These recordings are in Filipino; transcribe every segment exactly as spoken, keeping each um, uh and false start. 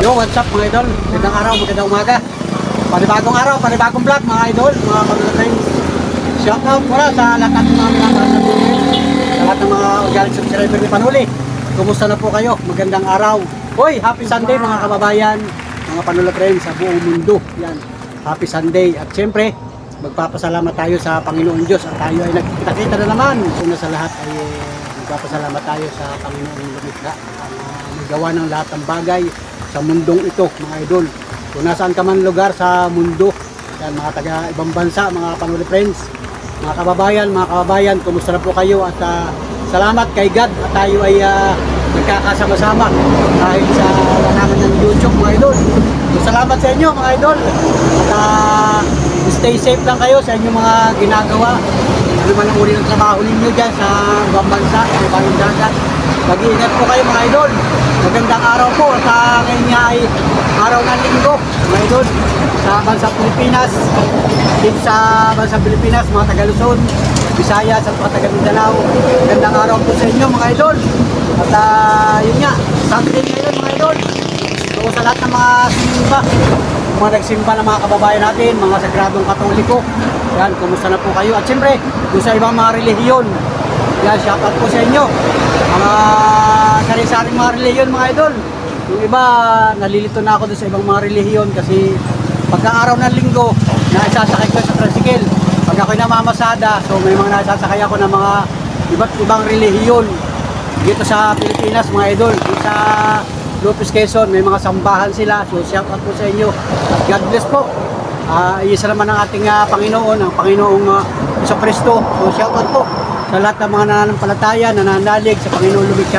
Yo, what's up mga idol? Magandang araw, magandang umaga. Panibagong araw, panibagong vlog mga idol, mga pag-friends. Shout out mula sa lahat ng mga mga sa lahat ng mga organic subscriber ni Panuli. Kumusta na po kayo? Magandang araw. Hoy, happy Sunday mga kababayan, mga Panula friends sa buong mundo. Yan, happy Sunday. At siyempre, magpapasalamat tayo sa Panginoon Diyos at tayo ay nagkita-kita na naman. Una sa lahat ay eh, magpapasalamat tayo sa Panginoon Lumikha ang uh, gawa ng lahat ng bagay sa mundong ito mga idol. Kung nasaan ka man lugar sa mundo, yan, mga taga ibang bansa, mga Panuli friends, mga kababayan, mga kababayan, kumusta na po kayo? At uh, salamat kay God at tayo ay uh, nagkakasama-sama kahit sa larangan ng YouTube mga idol. So, salamat sa inyo mga idol. At uh, stay safe lang kayo sa inyong mga ginagawa. Ano man ang uri ng trabaho ninyo dyan sa ibang bansa, sa ibang dagat. Mag-iingat po kayo mga idol. Magandang araw po. At uh, ngayon nga ay araw ng linggo mga idol sa bansang Pilipinas. Dito sa bansang Pilipinas, mga taga Luzon, Visayas at mga taga Mindanao. Magandang araw po sa inyo mga idol. At uh, yun nga, Sunday ngayon mga idol. So sa lahat ng mga simba, mga nagsimba ng mga kababayan natin, mga sagradong katoliko, yan, kumusta na po kayo? At siyempre, kung sa ibang mga relihiyon, yan, shoutout po sa inyo. Mga sari-saring mga relihiyon mga idol. Yung iba, nalilito na ako doon sa ibang mga relihiyon kasi pagka-araw ng linggo, naisasakay ko sa tricycle. Pag ako'y namamasada, so may mga naisasakay ako ng mga iba't ibang relihiyon. Dito sa Pilipinas mga idol, dito sa Lopez, Quezon, may mga sambahan sila. So shout out po sa inyo. God bless po. Uh, isa naman ang ating uh, Panginoon, ang Panginoong uh, Jesucristo. So shout out po sa lahat ng mga nananampalataya, nananalig sa Panginoon Lumikha.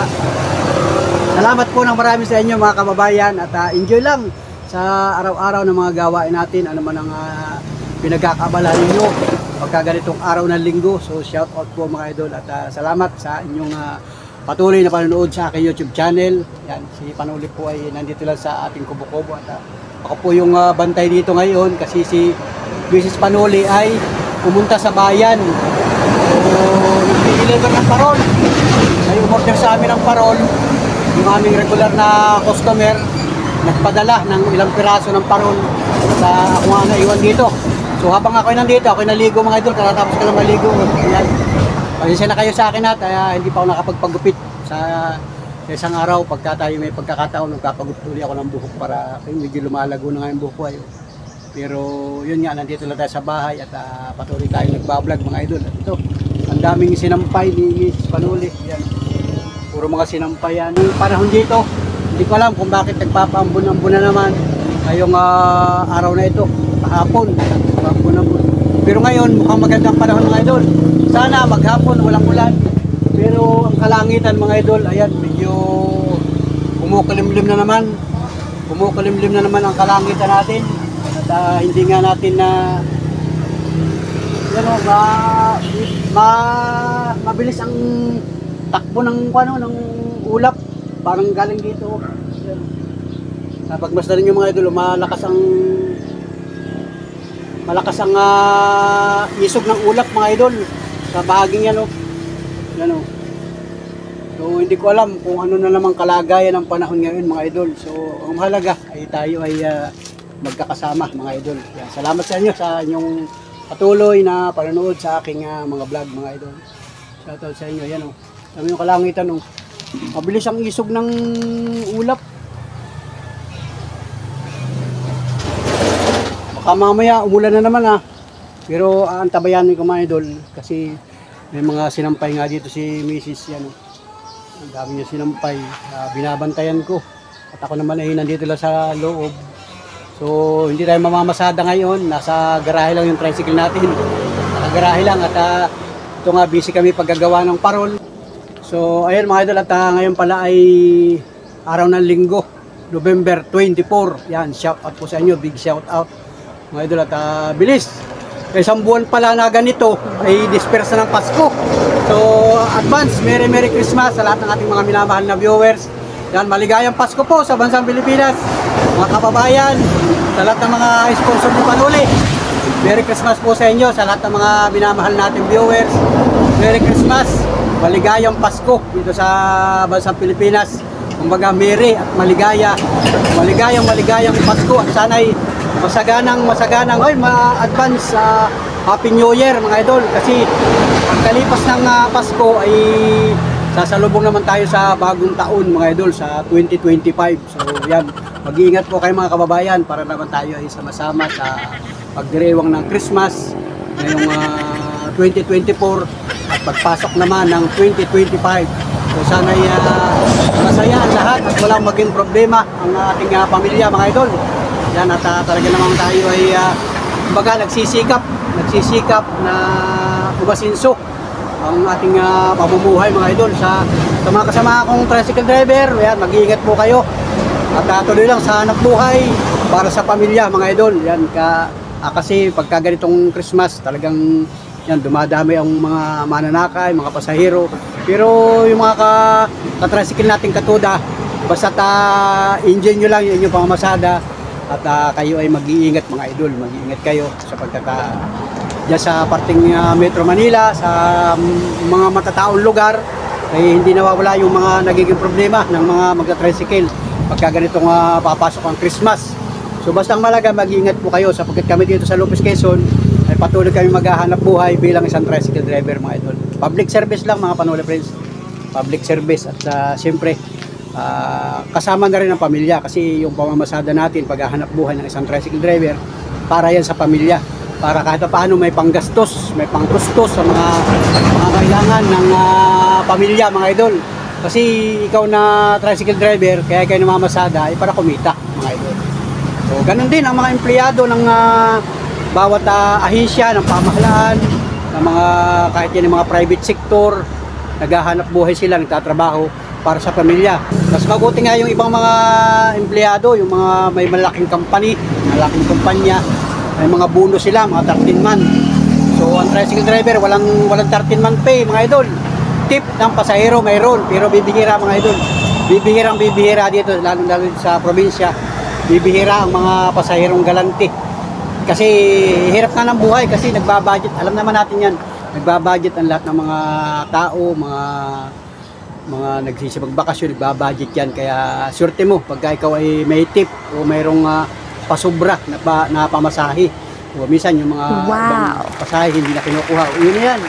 Salamat po ng marami sa inyo mga kababayan at uh, enjoy lang sa araw-araw ng mga gawain natin. Ano man ang uh, pinagkakabala ninyo pagka ganitong araw ng linggo. So shout out po mga idol at uh, salamat sa inyong uh, patuloy na panonood sa aking YouTube channel. Yan, si Panuli po ay nandito lang sa ating kubo-kubo at uh, ako po yung uh, bantay dito ngayon kasi si Missus Panuli ay pumunta sa bayan. So, nag-deliver ng parol. Ay umorder sa amin ng parol. Yung aming regular na customer nagpadala ng ilang piraso ng parol sa ako nga naiwan dito. So habang ako ay nandito, ako ay naligo mga idol, katatapos ka lang maligo. Yan. Pasensya na kayo sa akin at uh, hindi pa ako nakapagpagupit sa isang araw. Pagka tayo may pagkakataon, nagkapagupit uli ako ng buhok para ay, medyo lumalago na nga yung buhok ko. Ay. Pero yun nga, nandito lang tayo sa bahay at uh, patuloy tayo nagbablog mga idol. At ito, ang daming sinampay ni Missus Panuli. Yan. Puro mga sinampay yan. Yung panahon dito, hindi ko alam kung bakit nagpapaambun-ambun na naman ngayong uh, araw na ito, kahapon. Ambun-ambun. Pero ngayon, mukhang magandang panahon mga idol. Sana maghapon, walang ulan. Pero ang kalangitan mga idol, ayan, medyo kumukulimlim na naman. Kumukulimlim na naman ang kalangitan natin. At uh, hindi nga natin na uh, ano, ma, ma, mabilis ang takbo ng, ano, ng ulap. Parang galing dito. Sa pagmasdan nyo mga idol, malakas ang malakas ang uh, isog ng ulap mga idol sa bahaging yan, oh. Yan, oh. So hindi ko alam kung ano na naman kalagayan ng panahon ngayon mga idol. So ang mahalaga ay tayo ay uh, magkakasama mga idol. Yan. Salamat sa inyo sa inyong patuloy na panonood sa aking uh, mga vlog mga idol. Shoutout sa inyo. Yan, oh. Sabi yung kalangitan, oh. Mabilis ang isog ng ulap. Baka mamaya umulan na naman ah. Pero aantabayanin ko mga idol kasi may mga sinampay nga dito si Missus yan. Ang dami niya sinampay. Uh, binabantayan ko. At ako naman ay nandito lang sa loob. So hindi tayo mamamasada ngayon. Nasa garahe lang yung tricycle natin. Nasa garahe lang at uh, ito nga busy kami paggagawa ng parol. So ayun mga idol at uh, ngayon pala ay araw ng linggo. November twenty-four. Yan, shout out po sa inyo. Big shout out. Mga idol at uh, bilis. Isang buwan pala na ganito ay dispersa ng Pasko. So advance, Merry Merry Christmas sa lahat ng ating mga minamahal na viewers. Yan, maligayang Pasko po sa bansang Pilipinas. Mga kababayan, sa lahat ng mga sponsor ni Panuli. Merry Christmas po sa inyo sa lahat ng mga minamahal nating viewers. Merry Christmas, maligayang Pasko dito sa bansang Pilipinas. Kumbaga, merry at maligaya. Maligayang maligayang Pasko at sana'y masaganang masaganang ay ma-advance sa uh, Happy New Year mga idol. Kasi pagkalipas ng uh, Pasko ay sasalubong naman tayo sa bagong taon mga idol sa twenty twenty-five. So yan, mag-iingat po kayo mga kababayan para naman tayo ay sama-sama sa pagdiriwang ng Christmas ngayong uh, twenty twenty-four at pagpasok naman ng twenty twenty-five. So sana ay uh, masaya ang lahat at walang maging problema ang ating uh, pamilya mga idol. Yan at uh, talaga naman tayo ay uh, kumbaga nagsisikap, nagsisikap na umasinso ang ating uh, pamumuhay mga idol sa, sa mga kasama akong tricycle driver. Yan, mag-iingat po kayo at uh, tuloy lang sa hanap buhay para sa pamilya mga idol. Yan ka, uh, kasi pagka ganitong Christmas talagang yan, dumadami ang mga mananakay, mga pasahero. Pero yung mga ka, ka-tricycle natin katuda, basta uh, engine nyo lang yung inyong pamamasada at uh, kayo ay mag-iingat mga idol, mag-iingat kayo sapagkat uh, dyan sa parting uh, Metro Manila, sa um, mga matataong lugar, ay hindi nawawala yung mga nagiging problema ng mga magta-tricycle pagka ganitong uh, papasok ang Christmas. So basta ang malaga, mag-iingat po kayo sapagkat kami dito sa Lopez, Quezon ay patuloy kami maghahanap buhay bilang isang tricycle driver mga idol. Public service lang mga Panole friends, public service at uh, siyempre uh, kasama na rin ang pamilya kasi yung pamamasada natin paghahanap buhay ng isang tricycle driver para yan sa pamilya, para kahit paano may panggastos, may pangkustos sa mga mga kailangan ng uh, pamilya mga idol. Kasi ikaw na tricycle driver, kaya kayo namamasada ay para kumita mga idol. So ganun din ang mga empleyado ng uh, bawat uh, ahensya ng pamahalaan, ng mga kahit yan yung mga private sector, naghahanap buhay sila, nagtatrabaho para sa pamilya. Mas mabuti nga yung ibang mga empleyado, yung mga may malaking company, malaking kumpanya, may mga bonus sila, mga thirteen month. So ang tricycle driver, walang walang thirteen month pay mga idol. Tip ng pasahero mayroon, pero bibihira mga idol. Bibihirang bibihira dito, lalo lalo sa probinsya. Bibihira ang mga pasaherong galante. Kasi hirap na ng buhay kasi nagbabudget. Alam naman natin yan. Nagbabudget ang lahat ng mga tao, mga mga nagsisipagbakasyon, nagbabudget yan. Kaya swerte mo pagka ikaw ay may tip o mayroong uh, pasubra na, pa, na pamasahe. O minsan yung mga wow. pasahe hindi na kinukuha. O, yun yan.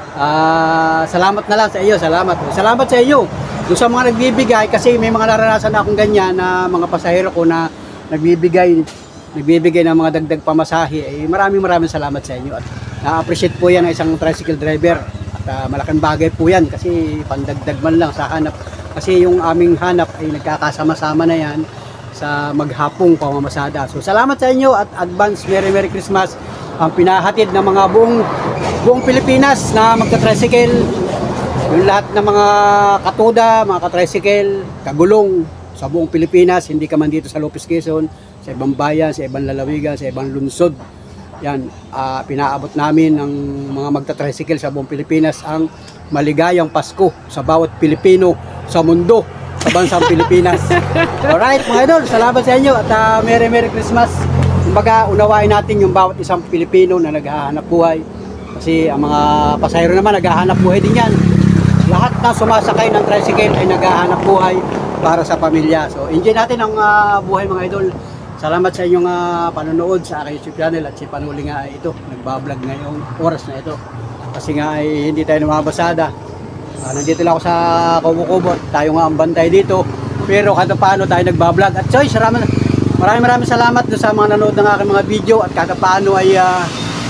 Uh, salamat na lang sa iyo. Salamat. Salamat sa iyo. Doon sa mga nagbibigay kasi may mga naranasan akong ganyan na mga pasahero ko na nagbibigay nagbibigay ng mga dagdag pamasahe. Eh, maraming maraming salamat sa inyo at na-appreciate po yan ng isang tricycle driver at uh, malaking bagay po yan kasi pandagdag man lang sa hanap kasi yung aming hanap ay nagkakasama-sama na yan sa maghapong pamamasada. So salamat sa inyo at advance Merry Merry Christmas ang pinahatid ng mga buong buong Pilipinas na magka-tricycle, yung lahat ng mga katuda, mga ka-tricycle, kagulong sa buong Pilipinas, hindi ka man dito sa Lopez, Quezon, sa ibang bayan, sa ibang lalawigan, sa ibang lungsod. Yan, uh, pinaabot namin ng mga magta-tricycle sa buong Pilipinas ang maligayang Pasko sa bawat Pilipino sa mundo, sa bansang Pilipinas. Alright mga idol, salamat sa inyo at uh, Merry Merry Christmas. Kumbaga, unawain natin yung bawat isang Pilipino na naghahanap buhay. Kasi ang mga pasahero naman naghahanap buhay din yan. Lahat na sumasakay ng tricycle ay naghahanap buhay para sa pamilya. So, enjoy natin ang uh, buhay mga idol. Salamat sa inyong uh, panonood sa aking YouTube channel at si Panuli nga ay ito, nagbablog ngayong oras na ito. Kasi nga ay hindi tayo namabasada. Uh, nandito lang ako sa Kubo-Kubo, tayo nga ang bantay dito. Pero kada paano tayo nagbablog. At Choy, maraming maraming maraming salamat doon sa mga nanood ng aking mga video at kada paano ay uh,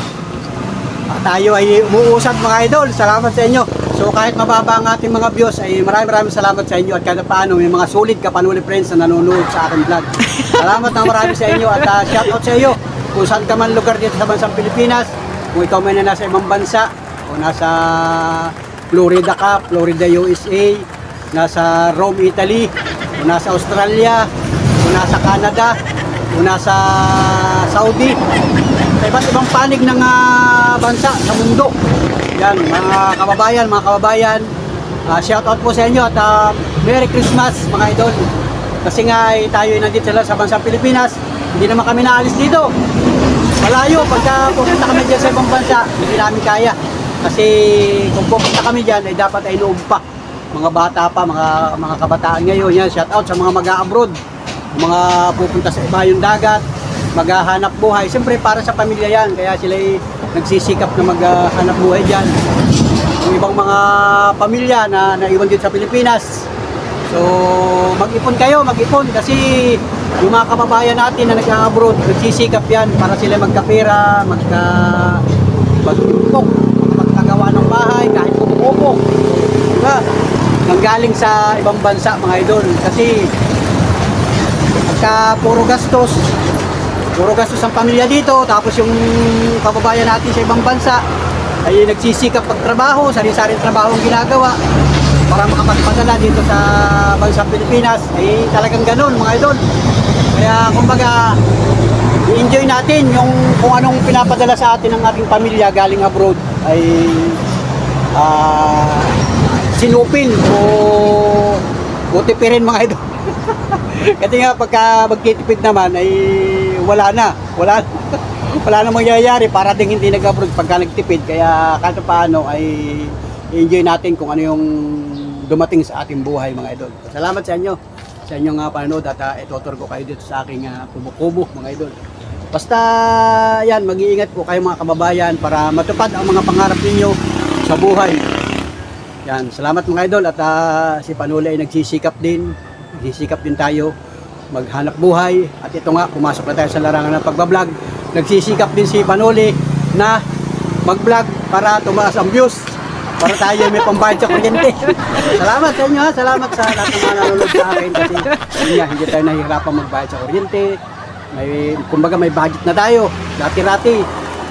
tayo ay umuusad mga idol. Salamat sa inyo. So kahit mababa ang ating mga views ay maraming maraming salamat sa inyo at kada paano may mga solid Kapanuli friends na nanonood sa aking vlog. Salamat na marami sa inyo at uh, shout out sa iyo kung saan ka man lugar dito sa bansang Pilipinas, kung ikaw man na nasa ibang bansa o nasa Florida ka, Florida U S A, nasa Rome Italy, o nasa Australia, o nasa Canada, o nasa Saudi, sa iba't ibang panig ng uh, bansa sa mundo. Yan, mga kababayan, mga kababayan, uh, shout out po sa inyo at uh, Merry Christmas mga idol. Kasi nga eh, tayo ay nandito sila sa bansang Pilipinas, hindi naman kami naalis dito. Malayo, pagka pupunta kami dyan sa ibang bansa, hindi namin kaya. Kasi kung pupunta kami dyan, ay dapat ay loob pa. mga bata pa, mga mga kabataan ngayon. Yan, shout out sa mga mag-a-abroad, mga pupunta sa ibayong dagat, maghahanap buhay. Siyempre para sa pamilya yan, kaya sila ay nagsisikap na maghanap buhay diyan. Yung ibang mga pamilya na naiwan dito sa Pilipinas. So, mag-ipon kayo, mag-ipon kasi yung mga kababayan natin na nag-abroad, nagsisikap yan para sila magkapera, magka mag-impok, magkagawa ng bahay, kahit kumukupo. Diba? Nanggaling sa ibang bansa, mga idol. Kasi pagka puro gastos, puro gastos ang pamilya dito, tapos yung kababayan natin sa ibang bansa ay nagsisikap pagtrabaho, sari-saring trabaho ang ginagawa para makapagpadala dito sa bansang Pilipinas. Ay talagang ganun, mga idol. Kaya kumbaga i-enjoy natin yung kung anong pinapadala sa atin ng ating pamilya galing abroad ay uh, sinupin o utipirin, mga idol. Kasi nga pagka magtitipid naman ay wala na, wala wala na mangyayari para ding hindi nag-abroad pagka nagtipid. Kaya kahit paano ay i-enjoy natin kung ano yung dumating sa ating buhay, mga idol. Salamat sa inyo sa inyong uh, panonood at uh, itutur ko kayo dito sa aking uh, kubo-kubo, mga idol. Basta yan, mag-iingat po kayo, mga kababayan, para matupad ang mga pangarap ninyo sa buhay. Yan, salamat, mga idol. At uh, si Panuli ay nagsisikap din, nagsisikap din tayo maghanap buhay. At ito nga, pumasok na tayo sa larangan ng pagbablog. Nagsisikap din si Panuli na mag-vlog para tumaas ang views, para tayo may pambayad sa kuryente. Salamat sa inyo, ha? Salamat sa lahat ng mga nanonood sa akin kasi yun nga, hindi tayo nahihirapan magbayad sa kuryente. May, kumbaga may budget na tayo. Dati-rati,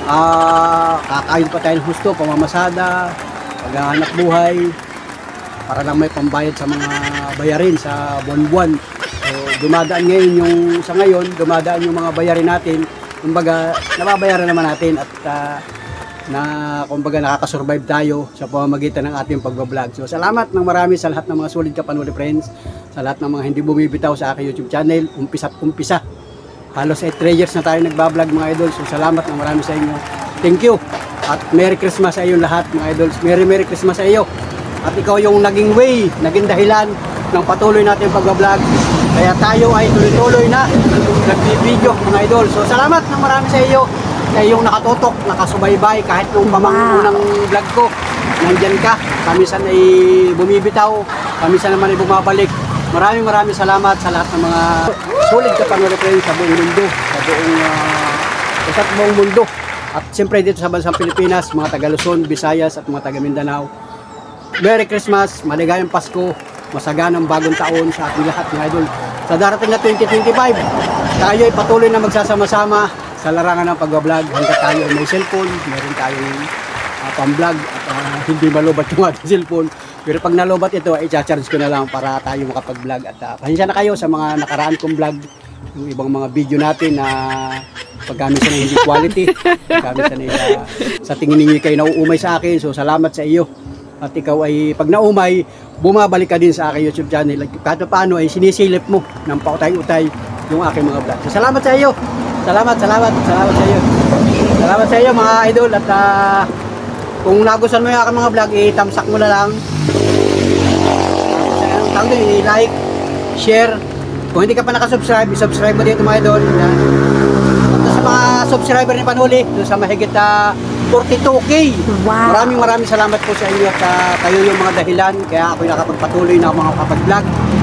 uh, kakain pa tayo ng husto, pamamasada, paghahanap buhay, para lang may pambayad sa mga bayarin sa buwan-buwan. So, dumadaan ngayon yung, sa ngayon, dumadaan yung mga bayarin natin. Kumbaga, nababayaran naman natin at uh, na kumbaga nakakasurvive tayo sa pamamagitan ng ating pagbablog. So salamat ng marami sa lahat ng mga solid Kapanuli friends, sa lahat ng mga hindi bumibitaw sa aking YouTube channel, umpisa at umpisa. Halos three years na tayo nagbablog, mga idol. So salamat ng marami sa inyo. Thank you. At Merry Christmas sa iyo lahat, mga idols. Merry Merry Christmas sa iyo. At ikaw yung naging way, naging dahilan ng patuloy natin pagbablog. Kaya tayo ay tuloy-tuloy na nagbibideo, mga idol. So salamat ng marami sa iyo. Kaya yung nakatutok, nakasubaybay, kahit nung pamangunang vlog ko, nandyan ka. Kamisan ay bumibitaw, kamisan naman ay bumabalik. Maraming maraming salamat sa lahat ng mga solid Kapanuli friends sa buong mundo, sa buong, uh, sa buong mundo. At siyempre dito sa bansang Pilipinas, mga taga Luzon, Visayas at mga taga Mindanao. Merry Christmas, maligayang Pasko, masaganang bagong taon sa ating lahat, mga idol. Sa darating na twenty twenty-five, tayo ay patuloy na magsasama-sama sa larangan ng pagbablog. Hanggat tayo may cellphone, meron tayong uh, pang-vlog at uh, hindi malubat yung ating cellphone. Pero pag nalubat ito, ay i-charge ko na lang para tayo makapag-vlog. At uh, pasensya na kayo sa mga nakaraan kong vlog, yung ibang mga video natin na paggamit sa hindi quality, paggamit sa uh, sa tingin ninyo kayo nauumay sa akin. So salamat sa iyo. At ikaw ay pag naumay, bumabalik ka din sa aking YouTube channel. Kahit paano ay sinisilip mo ng pautay-utay yung aking mga vlog. So salamat sa iyo. Salamat, salamat, salamat sa iyo. Salamat sa iyo, mga idol. At uh, kung nagustuhan mo yung aking mga vlog, i-thumbs up mo na lang. Tawag din, i-like, share. Kung hindi ka pa nakasubscribe, i-subscribe mo dito, mga idol. At sa mga subscriber ni Panuli, doon sa mahigit uh, forty-two K. Wow. Maraming maraming salamat po sa inyo at uh, kayo yung mga dahilan kaya ako'y nakapagpatuloy na ako makapag-vlog.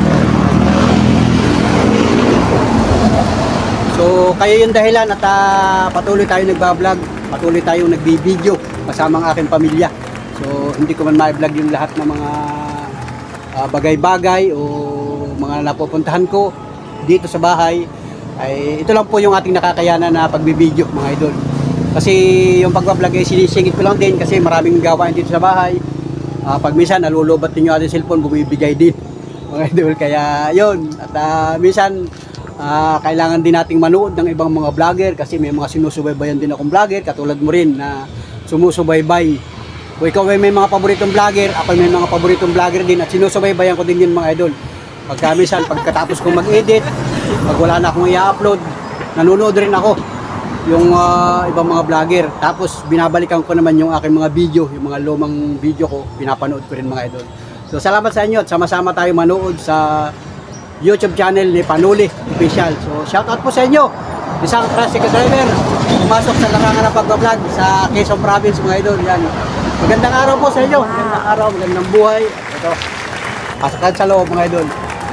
So kayo yung dahilan at uh, patuloy tayo nagbablog, patuloy tayo nagbibideo kasama ang aking pamilya. So hindi ko man ma-vlog yung lahat ng mga uh, bagay-bagay o mga napupuntahan ko dito sa bahay. Ay ito lang po yung ating nakakayanan na pagbibideo, mga idol. Kasi yung pagbablog ay sinisingit ko lang din kasi maraming gawain dito sa bahay. Uh, pag minsan nalulubat din yung ating cellphone, bumibigay din, mga idol. Kaya yun, at uh, minsan Uh, kailangan din nating manood ng ibang mga vlogger kasi may mga sinusubaybayan din akong vlogger katulad mo rin na sumusubaybay. Kung ikaw ay may mga paboritong vlogger, ako may mga paboritong vlogger din at sinusubaybayan ko din yun, mga idol. Pagka minsan, pagkatapos kong mag-edit, pag wala na akong i-upload, nanonood rin ako yung uh, ibang mga vlogger. Tapos binabalikan ko naman yung aking mga video, yung mga lumang video ko, pinapanood ko rin, mga idol. So So salamat sa inyo at sama-sama tayo manood sa YouTube channel ni Panuli Official. So shout out po sa inyo. Isang tricycle driver pumasok sa larangan ng pagbablog sa Quezon Province mga idol. Yan. Magandang araw po sa inyo. Magandang araw, magandang buhay. Ito. Pasakan sa loob mga idol.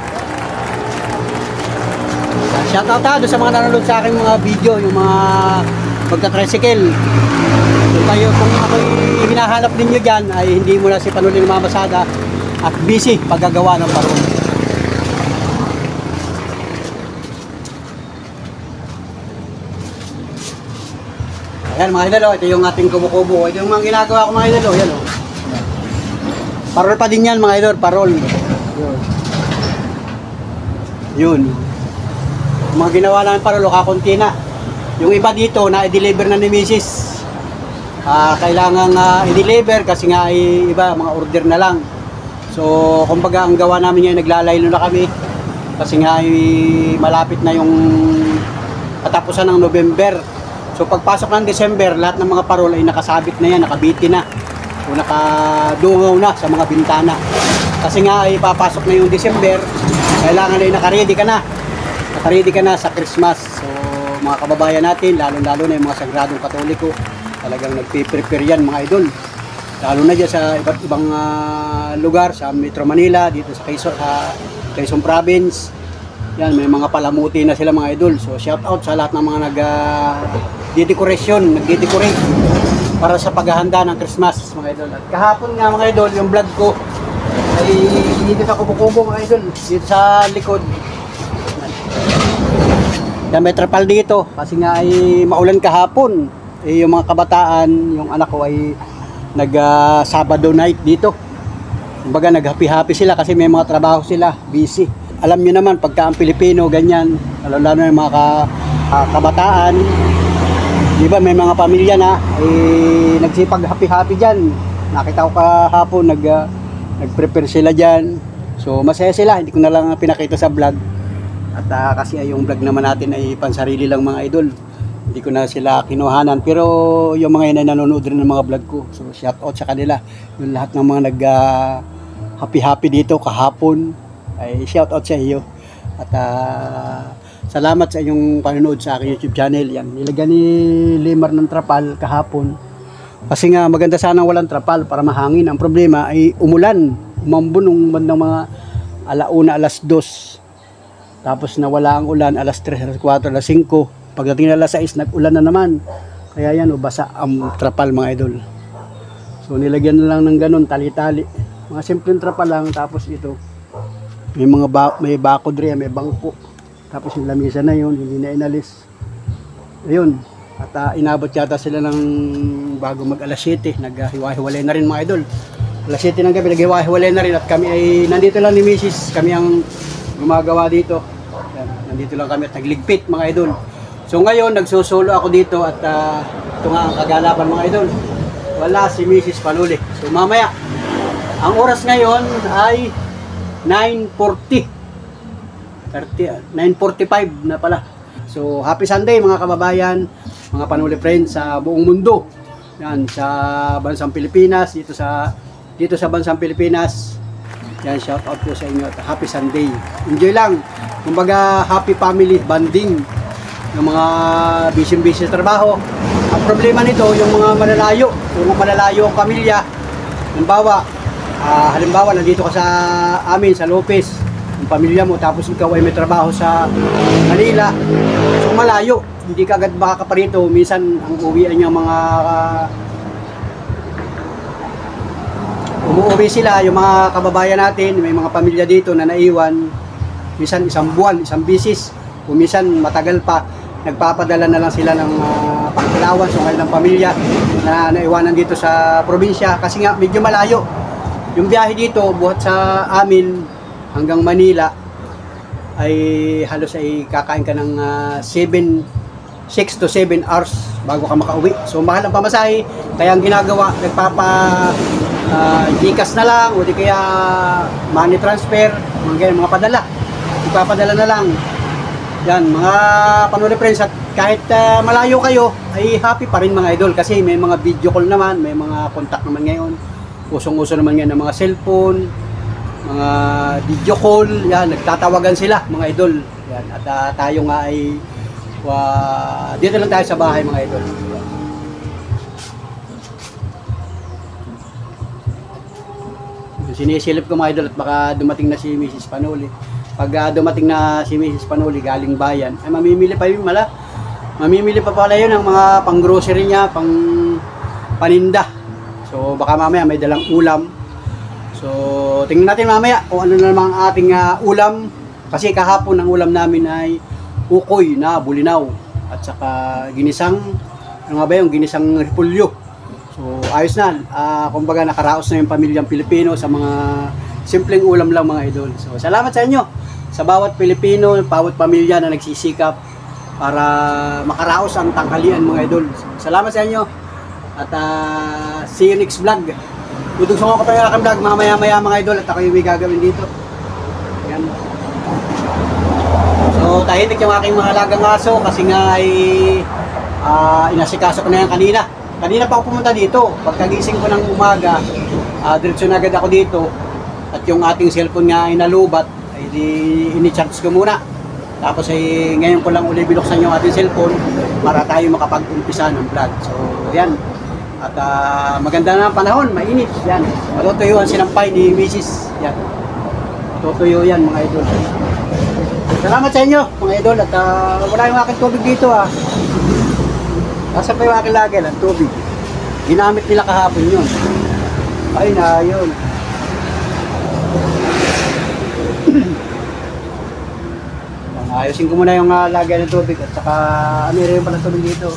Shout out ha doon sa mga nanonood sa aking mga video, yung mga pagka-tricycle. Kung kayo, kung ako'y hinahanap ninyo dyan, ay hindi mo na si Panuli namamasada at busy paggagawa ng parol. Ayan mga idol, ito yung ating kubo-kubo. Ito yung mga ginagawa ko mga idol. Yan, oh. Parol pa din yan mga idol, parol. Yun. Yun. Yung mga ginawa namin parol, kakunti na. Yung iba dito na i-deliver na ni Missus Uh, kailangan uh, i-deliver kasi nga ay iba mga order na lang. So kumbaga ang gawa namin ngayon, naglalaylo na kami kasi nga ay malapit na yung katapusan ng November. So pagpasok ng December, lahat ng mga parol ay nakasabit na yan, nakabiti na o nakadungaw na sa mga bintana. Kasi nga ay papasok na yung December, kailangan ay nakaredy ka na nakaredy ka na sa Christmas. So mga kababayan natin, lalo-lalo na yung mga sagradong Katoliko, talagang nagpiprepare yan mga idol. Lalo na dyan sa iba't ibang uh, lugar, sa Metro Manila, dito sa Quezon, uh, Quezon Province. Yan, may mga palamuti na sila mga idol. So shout out sa lahat ng mga nag-decoration, uh, nag-decorate para sa paghahanda ng Christmas mga idol. At kahapon nga mga idol, yung vlog ko ay dito sa kubo-kubo mga idol, dito sa likod. Yan, may trapal dito kasi nga ay maulan kahapon. Eh, yung mga kabataan, yung anak ko ay nag uh, Sabado night dito. Kumbaga nag-happy-happy sila kasi may mga trabaho sila, busy. Alam nyo naman, pagka ang Pilipino, ganyan, lalo-lalo yung mga ka, uh, kabataan, di ba may mga pamilya na, eh, nagsipag happy-happy dyan. Nakita ko kahapon, nag, uh, nag-prepare sila dyan. So masaya sila, hindi ko na lang pinakita sa vlog. At uh, kasi ay yung vlog naman natin ay pansarili lang mga idol. Hindi ko na sila kinuhanan, pero yung mga yun ay nanonood rin ng mga vlog ko. So shout out sa kanila. Yung lahat ng mga nag uh, happy happy dito kahapon ay shout out sa iyo. At uh, salamat sa inyong panonood sa aking YouTube channel. Yan, nilagyan ni Limar ng trapal kahapon. Kasi nga maganda sana walang trapal para mahangin. Ang problema ay umulan. Umambon nung bandang mga alauna, alas dos. Tapos nawala ang ulan, alas tres, alas kwatro, alas singko. Pagdating na alas sais, nag-ulan na naman. Kaya yan, o, basa ang trapal mga idol. So nilagyan na lang ng ganun, tali-tali. Mga simpleng trapal lang, tapos ito. May mga ba may bakod rin, may bangko. Tapos yung lamisa na yun, hindi na inalis. Ayun. At uh, inabot yata sila ng bago mag alas siyete, naghiwa-hiwalay na rin mga idol. alas siyete ng gabi, naghiwa-hiwalay na rin. At kami ay, nandito lang ni Missus Kami ang gumagawa dito. Yan, nandito lang kami at nagligpit mga idol. So ngayon, nagsusulo ako dito at uh, ito nga ang kagalapan mga idol. Wala si Missus Panuli. So mamaya, ang oras ngayon ay nine forty. nine forty-five na pala. So happy Sunday mga kababayan, mga Panuli friends sa buong mundo. Yan, sa bansang Pilipinas, dito sa dito sa bansang Pilipinas. Yan, shout out po sa inyo at happy Sunday. Enjoy lang. Kumbaga happy family bonding. Yung mga busy-busy sa trabaho. Ang problema nito, yung mga malalayo, yung mga malalayo ang pamilya. Halimbawa, uh, halimbawa, nandito ka sa amin, sa Lopez, yung pamilya mo, tapos ikaw ay may trabaho sa Manila. So malayo, hindi ka agad makakaparito. Minsan, ang uwian niya mga uh, umuwi sila, yung mga kababayan natin, may mga pamilya dito na naiwan. Minsan, isang buwan, isang bisis. Kung minsan, matagal pa. Nagpapadala na lang sila ng uh, pangkilawan sa kanilang pamilya na naiwanan dito sa probinsya kasi nga medyo malayo. Yung biyahe dito buhat sa amin hanggang Manila ay halos ay kakain ka ng uh, six to seven hours bago ka makauwi. So mahal ang pamasahe, kaya ang ginagawa nagpapa uh, Gcash na lang o di kaya money transfer, mga, mga padala. Nagpapadala na lang. Yan, mga Panuli friends, at kahit uh, malayo kayo, ay happy pa rin mga idol kasi may mga video call naman, may mga contact naman ngayon. Usong-uso naman ngayon ng mga cellphone, mga video call, yan, nagtatawagan sila mga idol. Yan, at uh, tayo nga ay uh, dito lang tayo sa bahay mga idol. Yan. Sinisilip ko mga idol at baka dumating na si Missus Panuli. Pag uh, dumating na si Missus Panuli galing bayan, ay mamimili pa yun mala. Mamimili pa pala yun ng mga pang grocery niya, pang paninda. So baka mamaya may dalang ulam. So tingnan natin mamaya kung ano na naman ang ating uh, ulam. Kasi kahapon ang ulam namin ay ukoy na bulinaw at saka ginisang, ano nga ba yung ginisang repulyo. So ayos na, uh, kumbaga nakaraos na yung pamilyang Pilipino sa mga simpleng ulam lang mga idol. So salamat sa inyo, sa bawat Pilipino, bawat pamilya na nagsisikap para makaraos ang tanghalian mga idol. So, salamat sa inyo at uh, see you next vlog. Tutugso ko pa yung aking vlog mamaya maya mga idol at ako yung may gagawin dito. Yan. So tahimik yung aking mga alagang aso kasi nga ay uh, inasikaso ko na yan kanina. Kanina pa ako pumunta dito, pagkagising ko ng umaga, uh, diretso na agad ako dito at yung ating cellphone nga ay nalubat, ay di ini-charge ko muna. Tapos ay ngayon ko lang uli binuksan yung ating cellphone para tayo makapag-umpisa ng vlog. So yan, at uh, maganda na ang panahon, mainit, yan. Matutuyuan sinampay ni Missus Yan, matutuyo yan mga idol. Salamat sa inyo mga idol at uh, wala yung aking tubig dito ah. Nasa pa yung aking lagay ng tubig. Ginamit nila kahapon yun. Ay na yun. Ayusin ko muna yung uh, lagay ng tubig at saka ano rin pala tubig dito.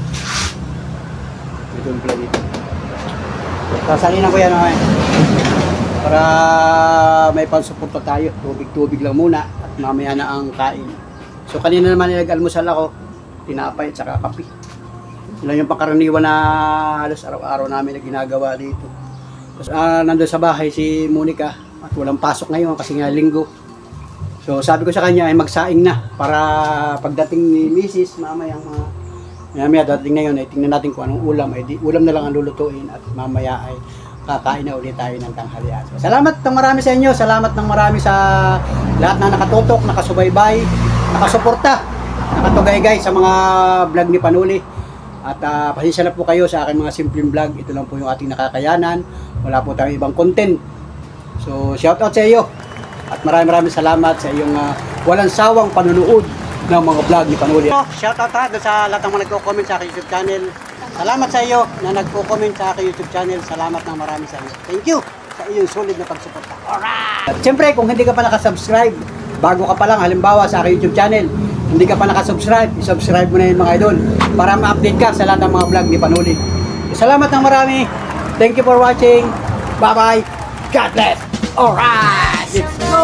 Ito yung pala dito. Sasalinan ko yan okay. Para may pansuporta tayo. Tubig-tubig lang muna at mamaya na ang kain. So kanina naman nag-almusal ako. Tinapay at saka kape. Ilan yung pangkaraniwan na halos araw-araw namin na ginagawa dito. Tapos uh, nandun sa bahay si Monica at walang pasok ngayon kasi nga linggo. So sabi ko sa kanya ay magsaing na para pagdating ni Missus mamayang mga mamaya dating na yun ay tingnan natin kung anong ulam ay di, ulam na lang ang lulutuin at mamaya ay kakain na ulit tayo ng tanghalian. So, salamat ng marami sa inyo, salamat ng marami sa lahat na nakatutok, nakasubaybay, nakasuporta, nakatugay-gay sa mga vlog ni Panuli. At uh, pasensya na po kayo sa aking mga simpleng vlog. Ito lang po yung ating nakakayanan. Wala po tayong ibang content. So shout out sa iyo. At maraming maraming salamat sa iyong uh, walang sawang panunood ng mga vlog ni Panuli. So, shout out ha sa lahat ng mga nagko-comment sa aking YouTube channel. Salamat sa iyo na nagko-comment sa aking YouTube channel. Salamat ng marami sa iyo. Thank you sa iyong solid na pagsuporta. Alright! At siyempre kung hindi ka pa nakasubscribe, bago ka pa lang halimbawa sa aking YouTube channel, hindi ka pa nakasubscribe, isubscribe mo na yun mga idol para ma-update ka sa lahat ng mga vlog ni Panuli. Salamat ng marami. Thank you for watching. Bye-bye. God bless. Alright. Let's go.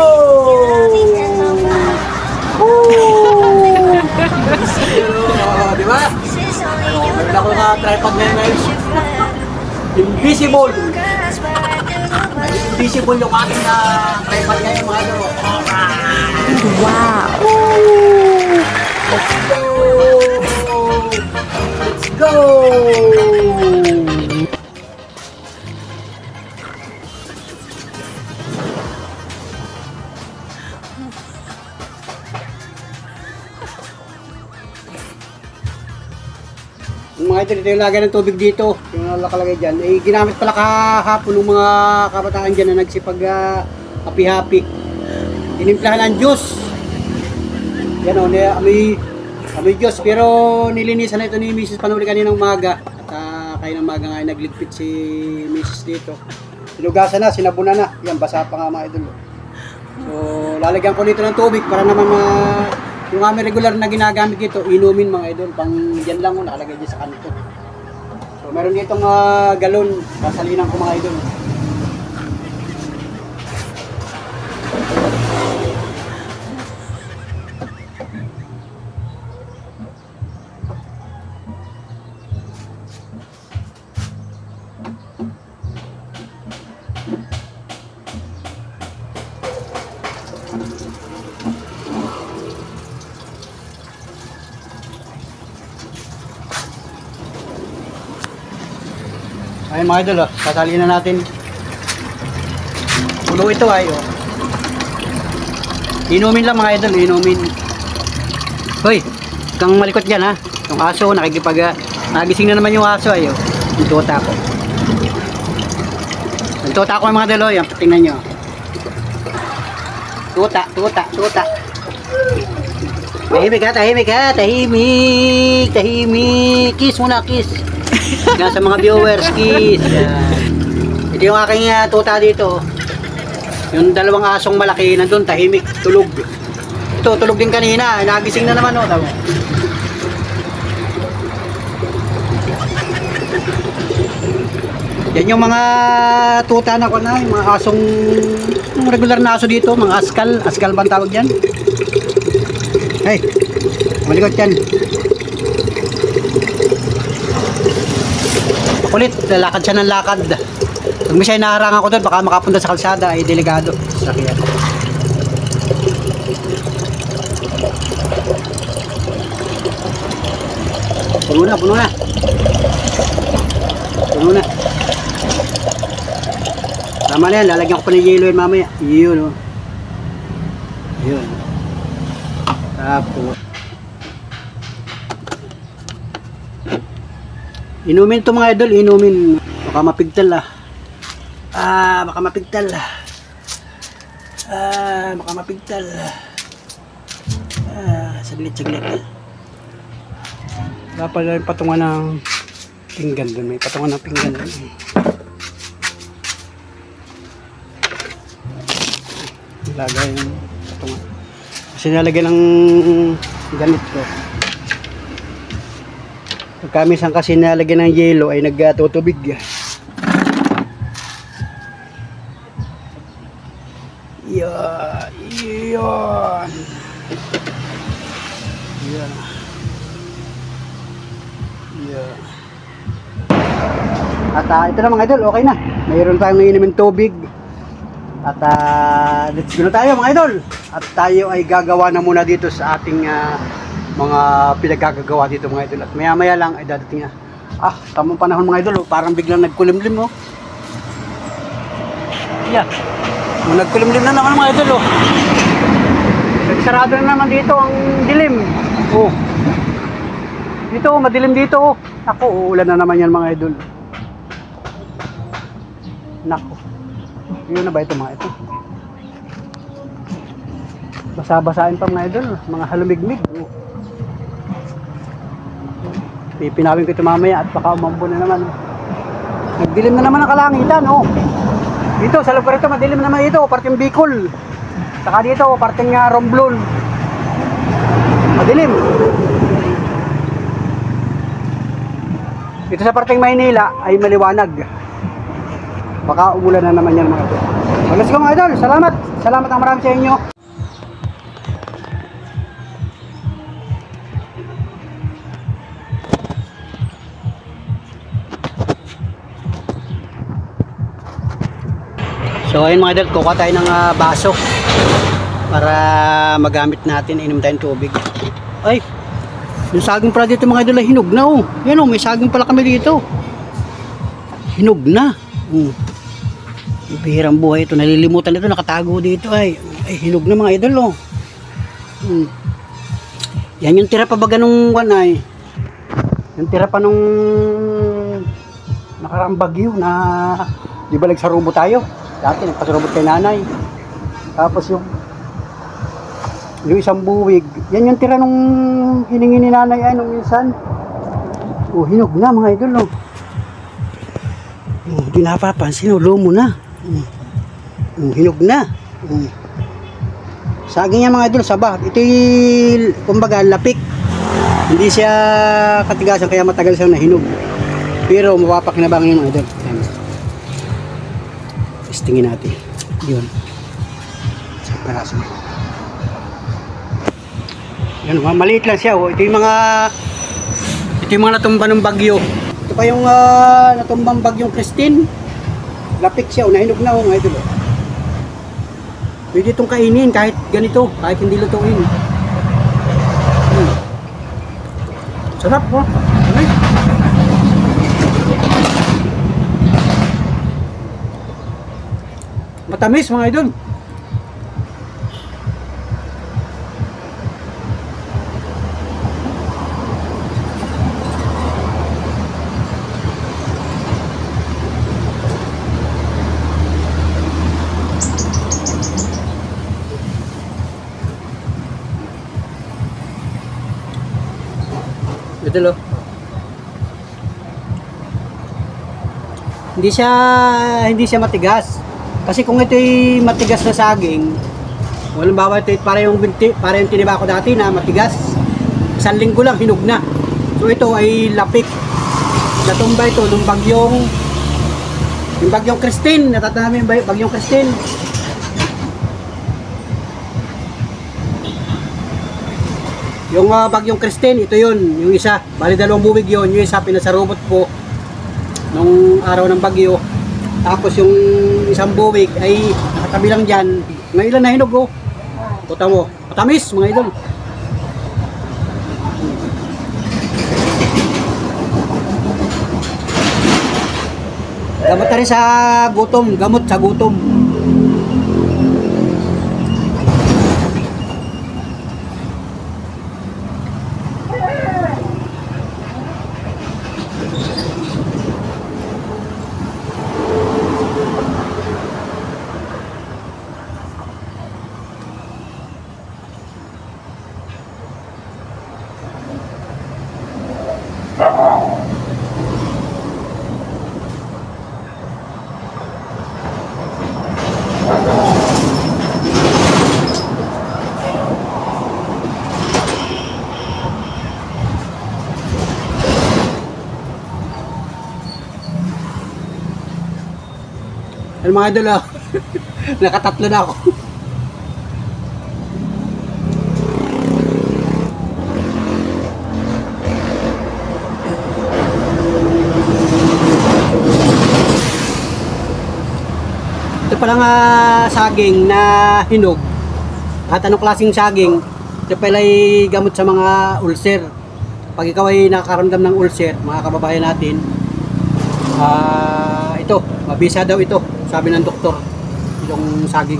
Woo! Oh, di ba? Meron ako nga tripod na yun ngayon. Invisible. Invisible yung aking uh, tripod ngayon mga idol. Alright. Wow. Let's go! Let's go! Mga ito, ito yung lagay ng tubig dito. Yung nalakalagay dyan. Eh, ginamit pala kahapon ng mga kabataan dyan na nagsipag uh, happy-happy. Tinimplahan ng juice. Yan o, amoy, amoy Diyos. Pero nilinisan na ito ni Missus Panuli kaninang umaga. At uh, kayo ng umaga nga ay nagligpit si Missus dito. Sinugasan na, sinabunan na. Yan, basa pa nga mga idol. So, lalagyan ko nito ng tubig para naman uh, yung aming regular na ginagamit dito, inumin mga idol. Pang dyan lang mo, nakalagay dyan sa kanto. So, meron ditong uh, galon. Sasalinan ko mga idol. Ayun mga idol, oh, sasaliin na natin. Puno ito ay, oh. Inumin lang mga idol, inumin. Hoy, kang malikot dyan ha. Yung aso, nakikipag... Uh, nagising na naman yung aso ayo. Yung tuta ko. Yung tuta ko mga idol, yan, tingnan nyo. Tuta, tuta, tuta. Tahimik ha, tahimik ha, tahimik, tahimik. Kiss muna, kiss. Yan sa mga viewers, kiss. Yan. Ito yung aking uh, tuta dito. Yung dalawang asong malaki nandun, tahimik, tulog. Ito, tulog din kanina. Nagising na naman, oh. Tama. Yan yung mga tuta na ko na, yung mga asong, yung regular na aso dito, mga askal. Askal ba ang tawag dyan? Hey, malikot yan. Kulit, lalakad siya ng lakad. Pag may siya inaharangan ko doon, baka makapunta sa kalsada, ay delikado. Sakyan. Puno na, puno na. Puno na. Tama na yan, lalagyan ko pa ng yelo yun mamaya. Yun, oh. Yun. Tapos. Inumin ito mga idol, inumin. Baka mapigtal ah. Ah, baka mapigtal. Ah, baka mapigtal. Ah, saglit, saglit. Dapat lang patungan ng pinggan doon. May patungan ng pinggan doon. Lagay yung patungan. Kasi nalagyan ng ganito. Pagka minsan kasi nalagyan ng yelo ay nagtutubig. Yan. Yan. Yan. Yan. At uh, ito na mga idol, okay na. Mayroon tayong iinumin tubig. At uh, let's go na tayo mga idol. At tayo ay gagawa na muna dito sa ating uh, mga pinagagagawa dito mga idol. At maya maya lang ay dadating na. Ah, tamang panahon mga idol, oh. Parang biglang nagkulimlim, oh. Yeah. Oh, nagkulimlim na naman mga idol, oh. Nagsarado na naman dito ang dilim. Oh. Dito, madilim dito, oh. Ako, uulan na naman yan mga idol. Nako. Yun na ba ito mga ito? Basa-basain pa mga idol, mga halumigmig. Oh. Pipinawin ko ito mamaya at baka umambo na naman. Nagdilim na naman ang kalangitan, oh. Dito sa lugar ito madilim naman ito, parteng Bicol. Saka dito, parteng uh, Romblon. Madilim. Dito sa parteng Maynila ay maliwanag. Baka umulan na naman yan mga idol. So, let's go mga idol, salamat. Salamat ang marami sa inyo. So ayun mga idol, kukuha tayo ng uh, baso para magamit natin, inom tayong tubig. Ay, yung saging pala dito mga idol ay hinog na, oh. Yan, oh, may saging pala kami dito. Hinog na. Hmm. Bihirang buhay ito, nalilimutan ito, nakatago dito ay. Ay hinog na mga idol, oh. Hmm. Yan yung tira pa ba ganung one ay. Yung tira pa nung nakaraang bagyo na di ba nagsarubo tayo? Dati nagpasurubot kay nanay. Tapos yung yung isang buwig, yan yung tira nung hiningi ni nanay ay nung minsan. Oh, hinog na mga idol, oh. Oh, di napapansin, oh, lumo na. Oh, oh, hinog na. Oh. Saging niya mga idol, saba. Ito yung, kumbaga, lapik. Hindi siya katigasan kaya matagal siyang nahinog. Pero mapapakinabangan yung mga idol. Ayan. Testingin natin. Yun. Sa paraso. Yan, maliit lang siya, oh. Ito yung mga ito yung mga natumba ng bagyo. Ito pa yung uh, natumbang bagyong Christine. Lapik siya, oh. Nahinog na, oh, mga idol, oh. Pwede itong kainin kahit ganito, kahit hindi lutuin. Hmm. Sarap, oh. Okay. Matamis mga idol. Idol oh. Hindi siya hindi siya matigas. Kasi kung ito'y matigas na saging, walang bawa ito para yung binti, para yung tiniba ko dati na matigas. Isang linggo lang hinog na. So ito ay lapik. Natumba ito nung bagyong yung bagyong Christine, natatanda namin yung bagyong Christine. Yung uh, bagyong Christine, ito yun, yung isa. Bali dalawang buwig yun, yung isa pinasarubot ko nung araw ng bagyo. Tapos yung isang buwig ay nakatabi lang dyan. Ngayon lang nahinog oh. Puta mo, matamis mga idol. Gamot na rin sa gutom, gamot sa gutom. Ano mga idol oh. Nakatatlo na ako. Ito palang uh, saging na hinog. At anong klaseng saging? Ito pala ay gamot sa mga ulcer. Pag ikaw ay nakakaramdam ng ulcer, mga kababayan natin, uh, ito, mabisa daw ito. Sabi ng doktor, yung saging.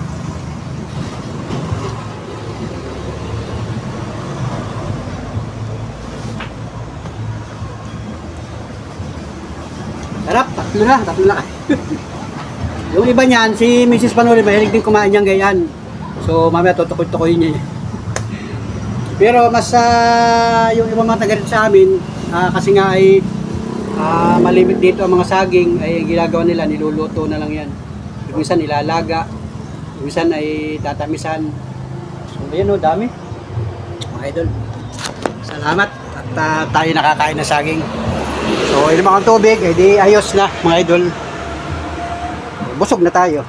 Sarap, tatlo na, tatlo na. Yung iba niyan, si Missus Panoli, mahilig din kumain niyang ganyan. So, mamaya tutukoy-tukoy niya. Pero mas uh, yung ibang mga taga rin sa amin, uh, kasi nga ay Uh, malimit dito ang mga saging ay ginagawa nila, niluluto na lang yan. Minsan nilalaga, minsan ay tatamisan. So ayan o, dami mga idol. Salamat at uh, tayo nakakain ng saging. So yun mga tubig, eh di ayos na mga idol. Busog na tayo.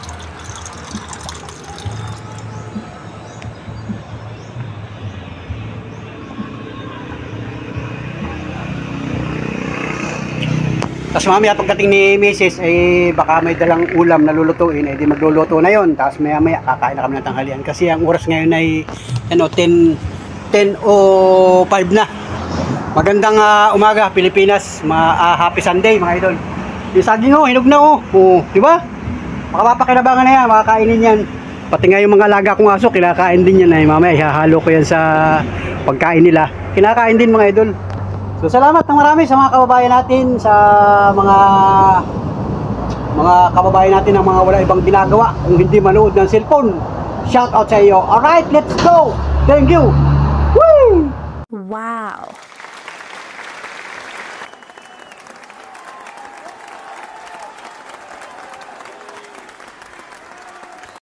Tapos mamaya pagdating ni Missus ay baka may dalang ulam na lulutuin, ay di magluluto na yon. Tapos maya maya kakain na kami ng tanghalian. Kasi ang oras ngayon ay ano, ten o five na. Magandang uh, umaga Pilipinas, mga uh, happy Sunday mga idol. Yung saging oh, hinog na oh. Oh, di ba? Makapapakinabangan na yan, makakainin yan. Pati nga yung mga alaga kong aso, kinakain din yan ay mamaya ihahalo ko yan sa pagkain nila. Kinakain din mga idol. So salamat ng marami sa mga kababayan natin, sa mga mga kababayan natin ng mga wala ibang ginagawa kung hindi manood ng cellphone. Shout out sa iyo. Alright, let's go. Thank you. Woo! Wow.